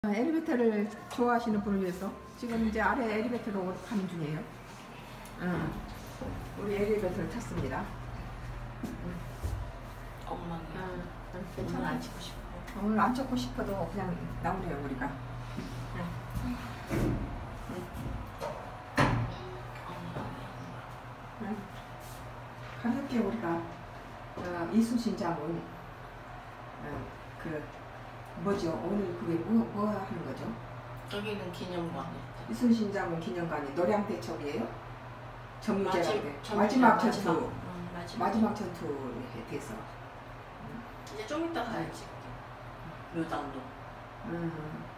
엘리베이터를 좋아하시는 분을 위해서 지금 이제 아래 엘리베이터로 가는 중이에요. 우리 엘리베이터를 탔습니다. 엉망이야. 괜찮아. 오늘 안 찍고 싶어. 오늘 안 찾고 싶어도 그냥 나오네요 우리가. 가볍게 우리가 이순신장은 그 뭐죠? 오늘 그게 뭐 하는 거죠? 여기는 기념관이. 이순신장은 기념관이 노량대첩이에요? 정유재라는데 마지막 전투. 마지막. 마지막 전투에 대해서. 이제 좀 이따 가야지. 묘당도.